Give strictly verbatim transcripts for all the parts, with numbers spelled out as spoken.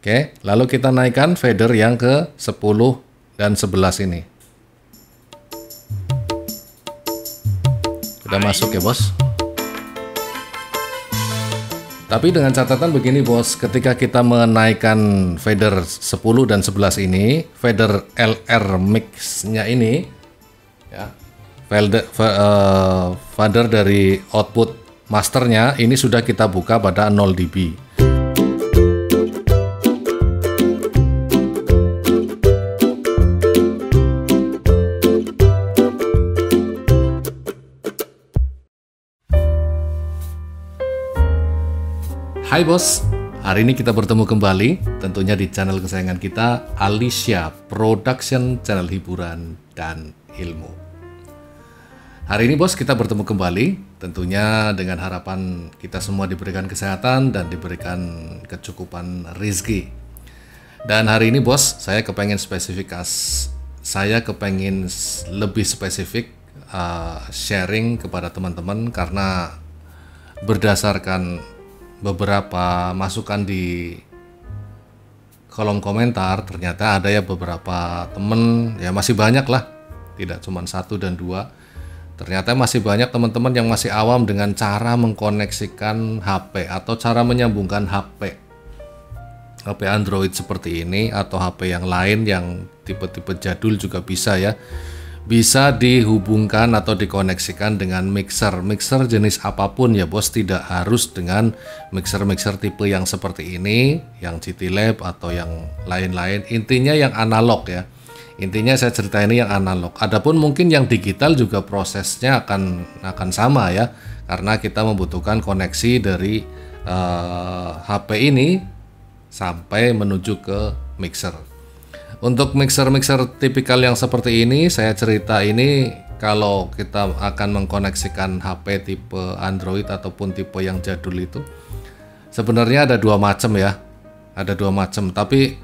Oke, lalu kita naikkan fader yang ke sepuluh dan sebelas ini. Udah masuk ya bos. Tapi dengan catatan begini bos, ketika kita menaikkan fader sepuluh dan sebelas ini, fader L R mix-nya ini ya, fader, uh, fader dari output masternya ini sudah kita buka pada nol dB. Hai bos, hari ini kita bertemu kembali tentunya di channel kesayangan kita, Alicia Production, channel hiburan dan ilmu. Hari ini bos kita bertemu kembali tentunya dengan harapan kita semua diberikan kesehatan dan diberikan kecukupan rezeki. Dan hari ini bos saya kepengen spesifikas, saya kepengen lebih spesifik uh, sharing kepada teman-teman karena berdasarkan beberapa masukan di kolom komentar, ternyata ada ya beberapa temen, ya masih banyak lah, tidak cuma satu dan dua, ternyata masih banyak teman-teman yang masih awam dengan cara mengkoneksikan H P atau cara menyambungkan H P H P Android seperti ini atau H P yang lain yang tipe-tipe jadul juga bisa ya, bisa dihubungkan atau dikoneksikan dengan mixer mixer jenis apapun ya bos, tidak harus dengan mixer-mixer tipe yang seperti ini, yang G T Lab atau yang lain-lain, intinya yang analog ya, intinya saya cerita ini yang analog. Adapun mungkin yang digital juga prosesnya akan akan sama ya, karena kita membutuhkan koneksi dari uh, H P ini sampai menuju ke mixer. Untuk mixer-mixer tipikal yang seperti ini, saya cerita ini kalau kita akan mengkoneksikan H P tipe Android ataupun tipe yang jadul itu, sebenarnya ada dua macam ya, ada dua macam. Tapi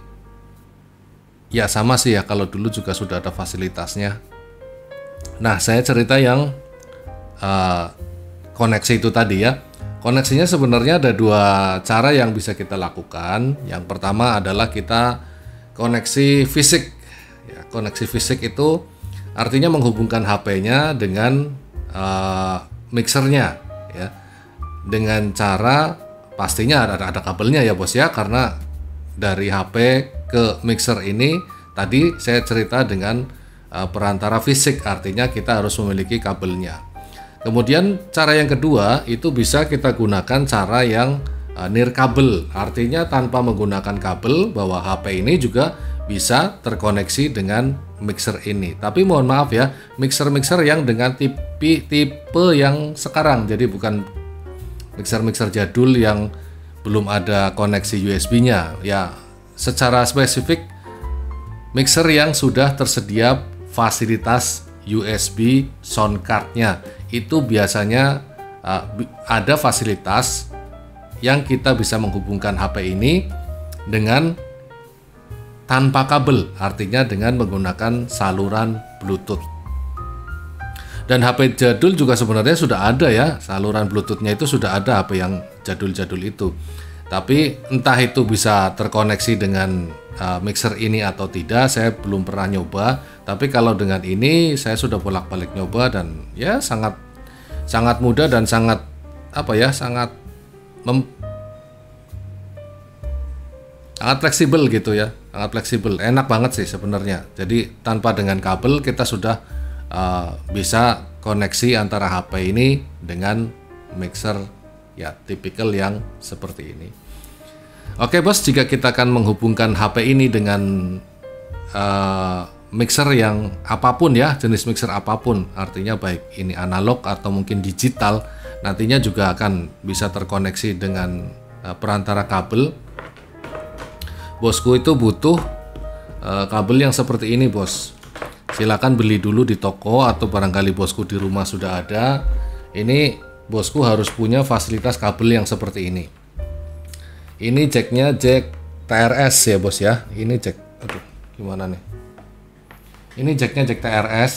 ya sama sih ya, kalau dulu juga sudah ada fasilitasnya. Nah, saya cerita yang uh, koneksi itu tadi ya. Koneksinya sebenarnya ada dua cara yang bisa kita lakukan. Yang pertama adalah kita koneksi fisik ya, koneksi fisik itu artinya menghubungkan H P-nya dengan uh, mixernya ya, dengan cara pastinya ada, ada kabelnya ya bos ya, karena dari H P ke mixer ini tadi saya cerita dengan uh, perantara fisik, artinya kita harus memiliki kabelnya. Kemudian cara yang kedua itu bisa kita gunakan cara yang nirkabel, artinya tanpa menggunakan kabel, bahwa H P ini juga bisa terkoneksi dengan mixer ini. Tapi mohon maaf ya, mixer-mixer yang dengan tipe tipe yang sekarang, jadi bukan mixer-mixer jadul yang belum ada koneksi U S B-nya ya. Secara spesifik mixer yang sudah tersedia fasilitas U S B sound card-nya, itu biasanya uh, ada fasilitas yang kita bisa menghubungkan H P ini dengan tanpa kabel, artinya dengan menggunakan saluran Bluetooth. Dan H P jadul juga sebenarnya sudah ada ya, saluran Bluetooth-nya itu sudah ada H P yang jadul-jadul itu. Tapi entah itu bisa terkoneksi dengan uh, mixer ini atau tidak, saya belum pernah nyoba. Tapi kalau dengan ini saya sudah bolak-balik nyoba dan ya sangat sangat mudah dan sangat apa ya, sangat Mem sangat fleksibel gitu ya, sangat fleksibel, enak banget sih sebenarnya. Jadi tanpa dengan kabel kita sudah uh, bisa koneksi antara H P ini dengan mixer ya, tipikal yang seperti ini. Oke bos, jika kita akan menghubungkan H P ini dengan uh, mixer yang apapun ya, jenis mixer apapun, artinya baik ini analog atau mungkin digital, nantinya juga akan bisa terkoneksi dengan uh, perantara kabel. Bosku itu butuh uh, kabel yang seperti ini bos. Silakan beli dulu di toko atau barangkali bosku di rumah sudah ada. Ini bosku harus punya fasilitas kabel yang seperti ini. Ini jacknya jack T R S ya bos ya. Ini jack, aduh gimana nih? Ini jacknya jack T R S.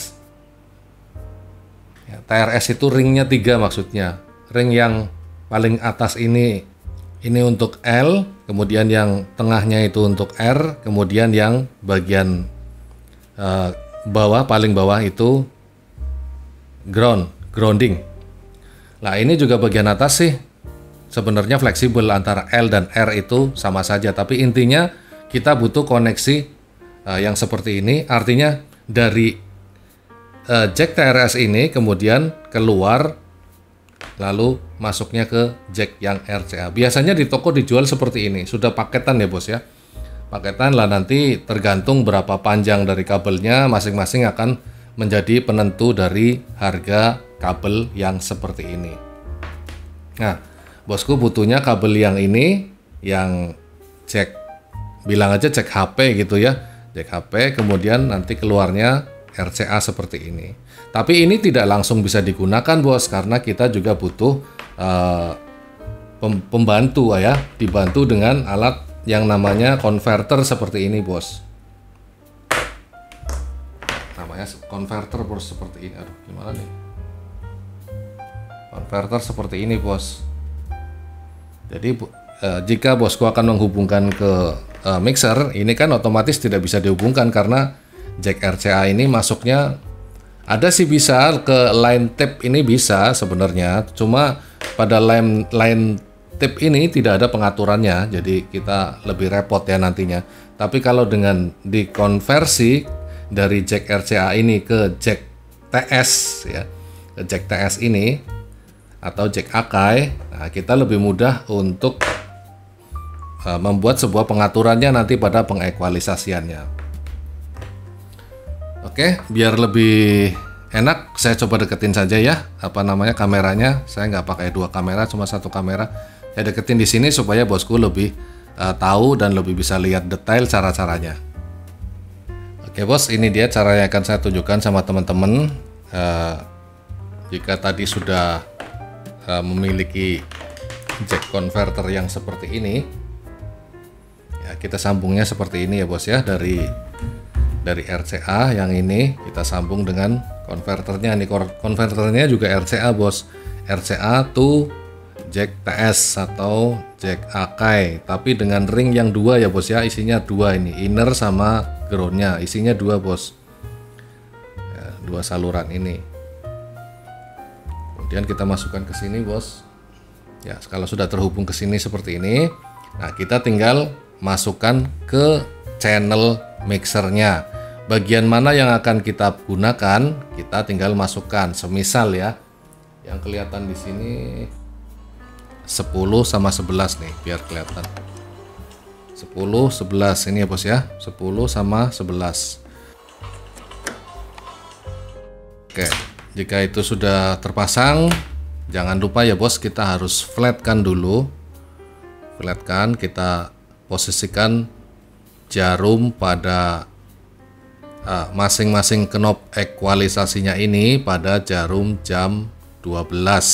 Ya, T R S itu ringnya tiga maksudnya. Ring yang paling atas ini Ini untuk L, kemudian yang tengahnya itu untuk R, kemudian yang bagian uh, bawah, paling bawah itu ground, grounding. Nah, ini juga bagian atas sih sebenarnya fleksibel, antara L dan R itu sama saja, tapi intinya kita butuh koneksi uh, yang seperti ini, artinya dari uh, jack T R S ini kemudian keluar lalu masuknya ke jack yang R C A. Biasanya di toko dijual seperti ini, sudah paketan ya bos ya. Paketan lah, nanti tergantung berapa panjang dari kabelnya, masing-masing akan menjadi penentu dari harga kabel yang seperti ini. Nah, bosku butuhnya kabel yang ini, yang jack, bilang aja jack H P gitu ya, jack H P, kemudian nanti keluarnya R C A seperti ini. Tapi ini tidak langsung bisa digunakan bos, karena kita juga butuh uh, pembantu ya, dibantu dengan alat yang namanya konverter seperti ini bos. Namanya konverter bos, seperti ini. Aduh, gimana nih? Konverter seperti ini bos. Jadi uh, jika bosku akan menghubungkan ke uh, mixer, ini kan otomatis tidak bisa dihubungkan karena jack R C A ini masuknya, ada sih bisa ke line tape ini bisa sebenarnya, cuma pada line line tape ini tidak ada pengaturannya, jadi kita lebih repot ya nantinya. Tapi kalau dengan dikonversi dari jack R C A ini ke jack T S ya, ke jack T S ini atau jack Akai, nah kita lebih mudah untuk uh, membuat sebuah pengaturannya nanti pada pengekualisasiannya. Oke, biar lebih enak saya coba deketin saja ya, apa namanya, kameranya. Saya nggak pakai dua kamera, cuma satu kamera. Saya deketin di sini supaya bosku lebih uh, tahu dan lebih bisa lihat detail cara-caranya. Oke bos, ini dia cara yang akan saya tunjukkan sama teman-teman. Uh, jika tadi sudah uh, memiliki jack converter yang seperti ini, ya kita sambungnya seperti ini ya bos ya, dari dari R C A yang ini kita sambung dengan konverternya. Ini konverternya juga R C A bos, R C A to jack T S atau jack Akai, tapi dengan ring yang dua ya bos ya, isinya dua, ini inner sama groundnya isinya dua bos ya, dua saluran ini. Kemudian kita masukkan ke sini bos ya. Kalau sudah terhubung ke sini seperti ini, nah kita tinggal masukkan ke channel mixernya. Bagian mana yang akan kita gunakan, kita tinggal masukkan. Semisal ya, yang kelihatan di sini sepuluh sama sebelas nih, biar kelihatan. sepuluh, sebelas ini ya bos ya, sepuluh sama sebelas. Oke, jika itu sudah terpasang, jangan lupa ya bos, kita harus flatkan dulu. Flatkan, kita posisikan jarum pada masing-masing uh, knob ekualisasinya ini pada jarum jam dua belas.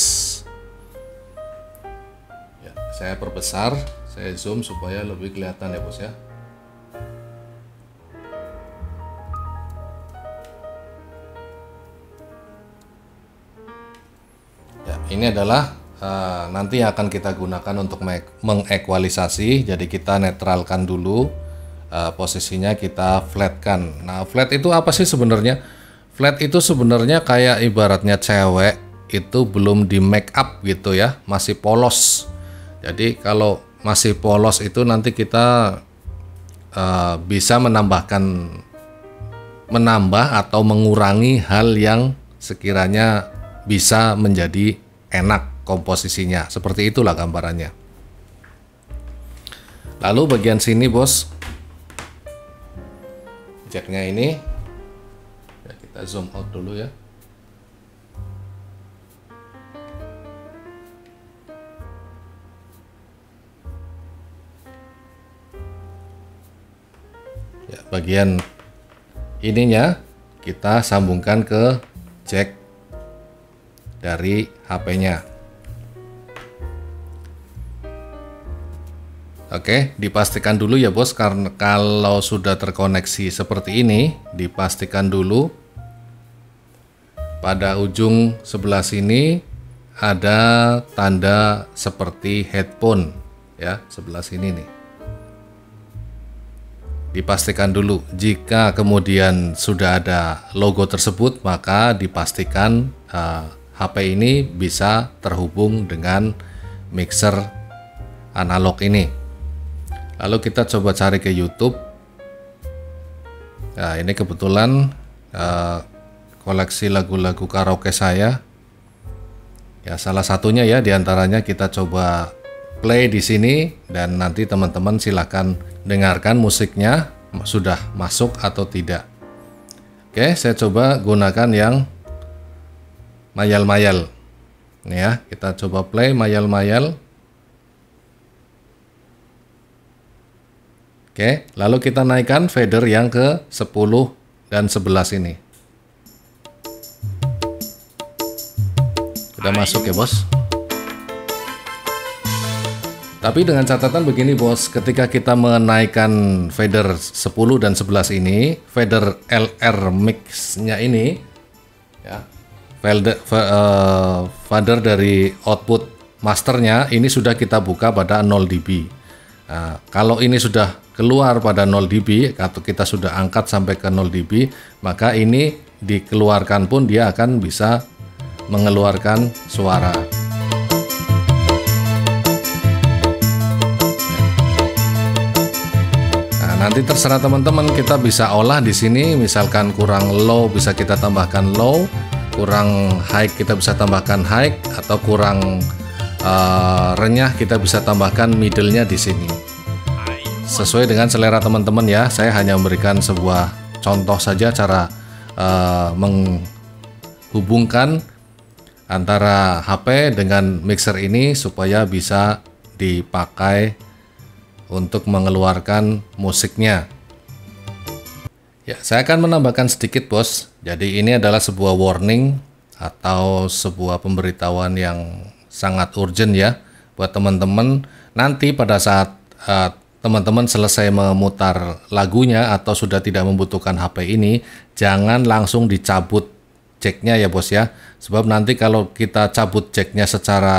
Ya, saya perbesar, saya zoom supaya lebih kelihatan ya bos ya. Ya, ini adalah uh, nanti yang akan kita gunakan untuk mengekualisasi. Jadi kita netralkan dulu. Uh, posisinya kita flatkan. Nah, flat itu apa sih sebenarnya? Flat itu sebenarnya kayak ibaratnya cewek itu belum di make up gitu ya, masih polos. Jadi kalau masih polos itu nanti kita uh, bisa menambahkan, menambah atau mengurangi hal yang sekiranya bisa menjadi enak komposisinya. Seperti itulah gambarannya. Lalu bagian sini bos, jacknya ini ya, kita zoom out dulu ya. Ya, bagian ininya kita sambungkan ke jack dari H P-nya. Oke, dipastikan dulu ya bos, karena kalau sudah terkoneksi seperti ini, dipastikan dulu pada ujung sebelah sini ada tanda seperti headphone ya, sebelah sini nih. Dipastikan dulu, jika kemudian sudah ada logo tersebut, maka dipastikan uh, H P ini bisa terhubung dengan mixer analog ini. Lalu kita coba cari ke YouTube. Nah, ini kebetulan uh, koleksi lagu-lagu karaoke saya. Ya, salah satunya ya diantaranya kita coba play di sini dan nanti teman-teman silahkan dengarkan musiknya sudah masuk atau tidak. Oke, saya coba gunakan yang mayal-mayal. Nih ya, kita coba play mayal-mayal. Oke, lalu kita naikkan fader yang ke sepuluh dan sebelas ini. Udah masuk ya, Bos. Tapi dengan catatan begini, Bos, ketika kita menaikkan fader sepuluh dan sebelas ini, fader L R mix-nya ini ya, fader, uh, fader dari output masternya ini sudah kita buka pada nol dB. Nah, kalau ini sudah keluar pada nol dB atau kita sudah angkat sampai ke nol dB, maka ini dikeluarkan pun dia akan bisa mengeluarkan suara. Nanti terserah teman-teman, kita bisa olah di sini, misalkan kurang low bisa kita tambahkan low, kurang high kita bisa tambahkan high, atau kurang uh, renyah kita bisa tambahkan middle-nya di sini. Sesuai dengan selera teman-teman ya. Saya hanya memberikan sebuah contoh saja cara uh, menghubungkan antara H P dengan mixer ini supaya bisa dipakai untuk mengeluarkan musiknya. Ya, saya akan menambahkan sedikit, Bos. Jadi ini adalah sebuah warning atau sebuah pemberitahuan yang sangat urgent ya buat teman-teman. Nanti pada saat uh, teman-teman selesai memutar lagunya atau sudah tidak membutuhkan H P ini, jangan langsung dicabut jacknya ya, Bos ya. Sebab nanti kalau kita cabut jacknya secara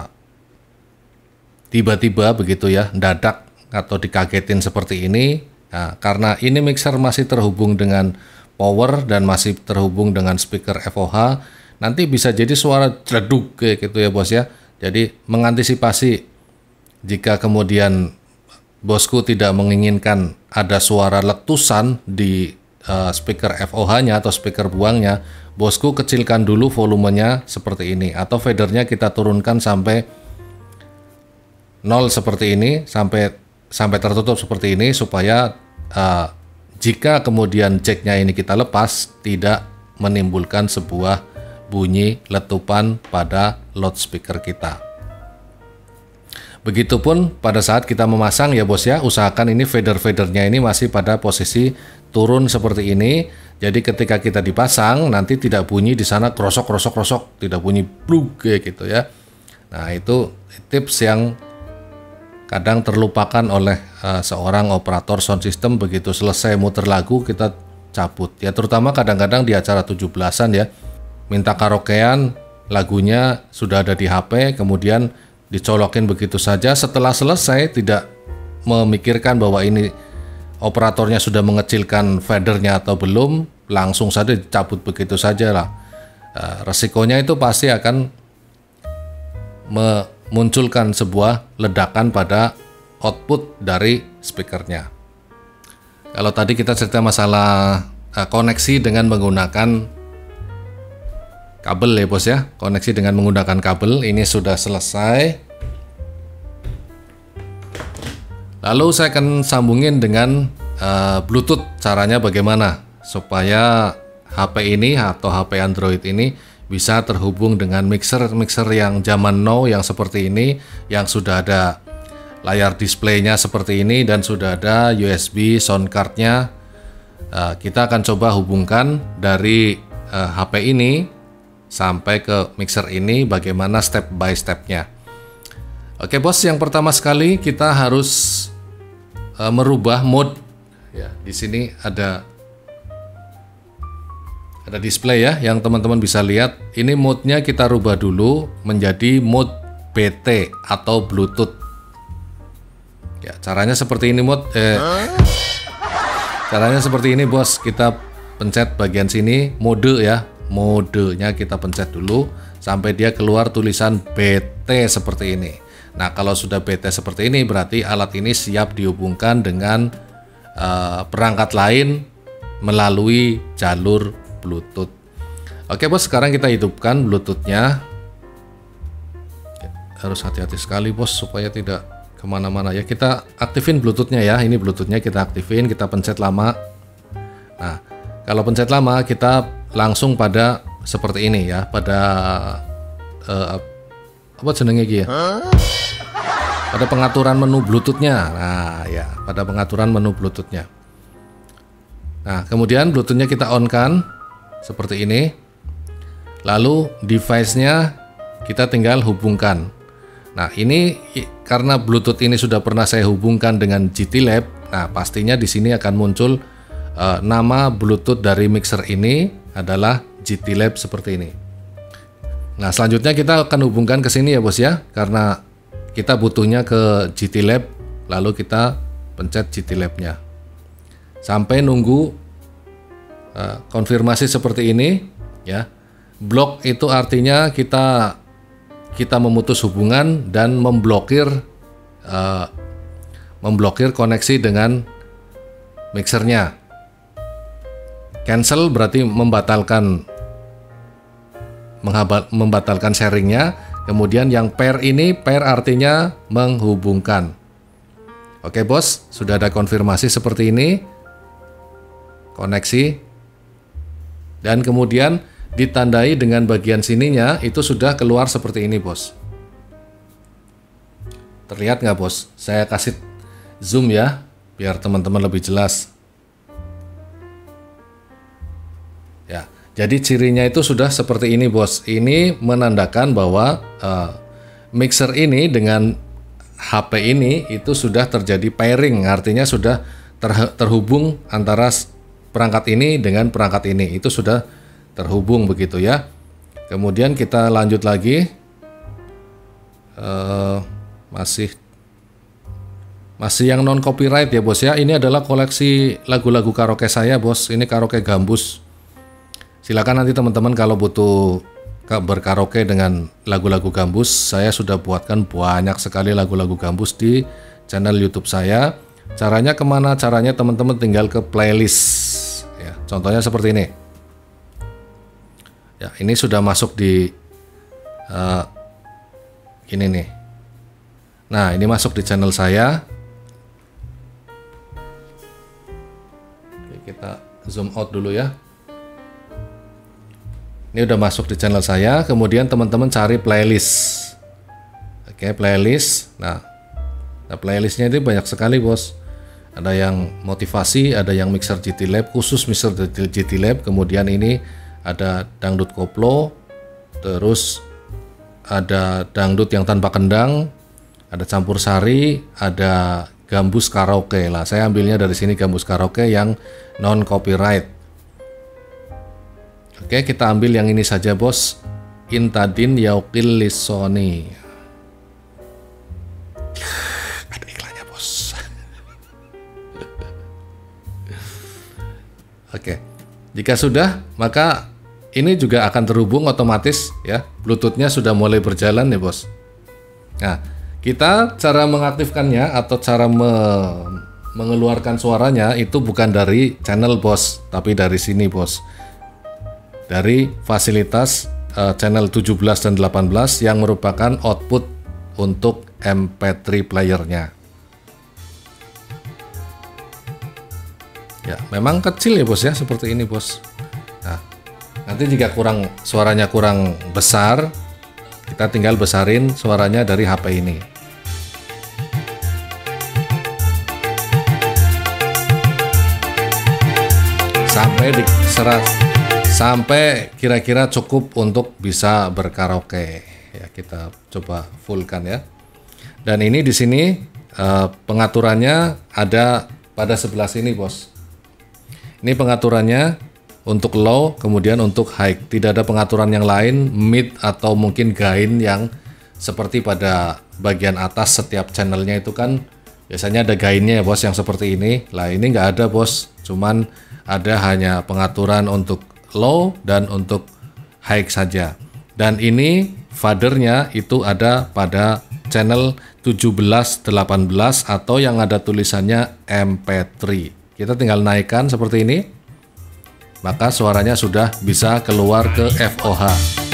tiba-tiba begitu ya, mendadak atau dikagetin seperti ini, nah, karena ini mixer masih terhubung dengan power dan masih terhubung dengan speaker F O H, nanti bisa jadi suara jeduk kayak gitu ya, Bos ya. Jadi mengantisipasi jika kemudian bosku tidak menginginkan ada suara letusan di uh, speaker F O H-nya atau speaker buangnya, bosku kecilkan dulu volumenya seperti ini, atau fadernya kita turunkan sampai nol seperti ini, sampai sampai tertutup seperti ini, supaya uh, jika kemudian jacknya ini kita lepas tidak menimbulkan sebuah bunyi letupan pada loudspeaker kita. Begitupun pada saat kita memasang ya, Bos ya, usahakan ini fader-fadernya ini masih pada posisi turun seperti ini. Jadi ketika kita dipasang nanti tidak bunyi di sana krosok-krosok-krosok, tidak bunyi blug kayak gitu ya. Nah, itu tips yang kadang terlupakan oleh uh, seorang operator sound system. Begitu selesai muter lagu kita cabut ya, terutama kadang-kadang di acara tujuh belasan ya, minta karaokean, lagunya sudah ada di H P, kemudian dicolokin begitu saja, setelah selesai tidak memikirkan bahwa ini operatornya sudah mengecilkan fadernya atau belum, langsung saja dicabut begitu saja lah. Uh, resikonya itu pasti akan me munculkan sebuah ledakan pada output dari speakernya. Kalau tadi kita cerita masalah uh, koneksi dengan menggunakan kabel ya, Bos ya, koneksi dengan menggunakan kabel ini sudah selesai. Lalu saya akan sambungin dengan uh, Bluetooth. Caranya bagaimana supaya H P ini atau H P Android ini bisa terhubung dengan mixer-mixer yang zaman now yang seperti ini, yang sudah ada layar displaynya seperti ini dan sudah ada U S B sound cardnya. Uh, kita akan coba hubungkan dari uh, H P ini sampai ke mixer ini, bagaimana step by stepnya. Oke, Bos, yang pertama sekali kita harus uh, merubah mode. Ya, di sini ada ada display ya, yang teman-teman bisa lihat. Ini mode-nya kita rubah dulu menjadi mode B T atau Bluetooth. Ya, caranya seperti ini, Mod. Eh, caranya seperti ini, Bos. Kita pencet bagian sini, mode ya. Modenya kita pencet dulu sampai dia keluar tulisan B T seperti ini. Nah, kalau sudah B T seperti ini berarti alat ini siap dihubungkan dengan uh, perangkat lain melalui jalur Bluetooth. Oke, Bos, sekarang kita hidupkan Bluetoothnya. Harus hati-hati sekali, Bos, supaya tidak kemana-mana ya. Kita aktifin Bluetoothnya ya. Ini Bluetoothnya kita aktifin, kita pencet lama. Nah, kalau pencet lama kita langsung pada seperti ini ya, pada uh, apa jenenge iki ya? Pada pengaturan menu Bluetoothnya. Nah, ya, pada pengaturan menu Bluetoothnya. Nah, kemudian Bluetoothnya kita on kan seperti ini. Lalu device-nya kita tinggal hubungkan. Nah, ini karena Bluetooth ini sudah pernah saya hubungkan dengan G T Lab. Nah, pastinya di sini akan muncul uh, nama Bluetooth dari mixer ini adalah G T Lab seperti ini. Nah, selanjutnya kita akan hubungkan ke sini ya, Bos ya, karena kita butuhnya ke G T Lab, lalu kita pencet G T Lab-nya. Sampai nunggu uh, konfirmasi seperti ini ya. Blok itu artinya kita kita memutus hubungan dan memblokir uh, memblokir koneksi dengan mixernya. Cancel berarti membatalkan membatalkan sharingnya. Kemudian yang pair ini, pair artinya menghubungkan. Oke, Bos, sudah ada konfirmasi seperti ini. Koneksi. Dan kemudian ditandai dengan bagian sininya itu sudah keluar seperti ini, Bos. Terlihat nggak, Bos? Saya kasih zoom ya biar teman-teman lebih jelas ya. Jadi cirinya itu sudah seperti ini, Bos. Ini menandakan bahwa uh, mixer ini dengan H P ini itu sudah terjadi pairing, artinya sudah ter terhubung antara perangkat ini dengan perangkat ini, itu sudah terhubung begitu ya. Kemudian kita lanjut lagi, uh, masih masih yang non copyright ya, Bos ya. Ini adalah koleksi lagu-lagu karaoke saya, Bos. Ini karaoke gambus. Silakan nanti teman-teman kalau butuh berkaraoke dengan lagu-lagu gambus, saya sudah buatkan banyak sekali lagu-lagu gambus di channel YouTube saya. Caranya kemana? Caranya teman-teman tinggal ke playlist ya. Contohnya seperti ini. Ya, ini sudah masuk di uh, ini nih. Nah, ini masuk di channel saya. Oke, kita zoom out dulu ya. Ini udah masuk di channel saya. Kemudian teman-teman cari playlist. Oke, playlist. Nah, nah playlistnya ini banyak sekali, Bos. Ada yang motivasi, ada yang mixer G T Lab, khusus mixer G T Lab. Kemudian ini ada dangdut koplo, terus ada dangdut yang tanpa kendang, ada campur sari, ada gambus karaoke lah. Saya ambilnya dari sini gambus karaoke yang non copyright. Oke, kita ambil yang ini saja, Bos. Intadin Yaukil Lisoni. Ada iklannya, Bos. Oke, jika sudah, maka ini juga akan terhubung otomatis ya. Bluetoothnya sudah mulai berjalan ya, Bos. Nah, kita cara mengaktifkannya atau cara me mengeluarkan suaranya itu bukan dari channel, Bos, tapi dari sini, Bos. Dari fasilitas uh, channel tujuh belas dan delapan belas yang merupakan output untuk M P tiga playernya. Ya, memang kecil ya, Bos ya, seperti ini, Bos. Nah, nanti jika kurang suaranya kurang besar, kita tinggal besarin suaranya dari H P ini. Sampai di serat, sampai kira-kira cukup untuk bisa berkaraoke. Ya, kita coba fullkan ya. Dan ini di sini eh, pengaturannya ada pada sebelah sini, Bos. Ini pengaturannya untuk low, kemudian untuk high. Tidak ada pengaturan yang lain, mid atau mungkin gain yang seperti pada bagian atas setiap channelnya itu kan Biasanya ada gainnya ya bos yang seperti ini. Lah ini nggak ada bos, cuman ada hanya pengaturan untuk low dan untuk high saja. Dan ini fadernya itu ada pada channel tujuh belas delapan belas atau yang ada tulisannya M P tiga. Kita tinggal naikkan seperti ini, maka suaranya sudah bisa keluar ke F O H.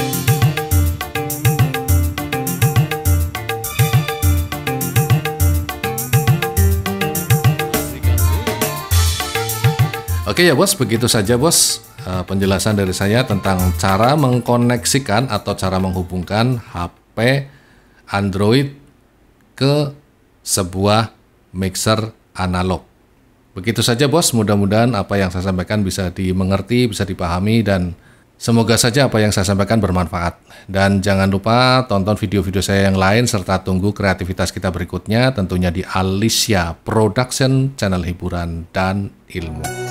Oke ya bos, begitu saja bos penjelasan dari saya tentang cara mengkoneksikan atau cara menghubungkan H P Android ke sebuah mixer analog. Begitu saja bos, mudah-mudahan apa yang saya sampaikan bisa dimengerti, bisa dipahami, dan semoga saja apa yang saya sampaikan bermanfaat. Dan jangan lupa tonton video-video saya yang lain serta tunggu kreativitas kita berikutnya tentunya di Alicia Production, channel hiburan dan ilmu.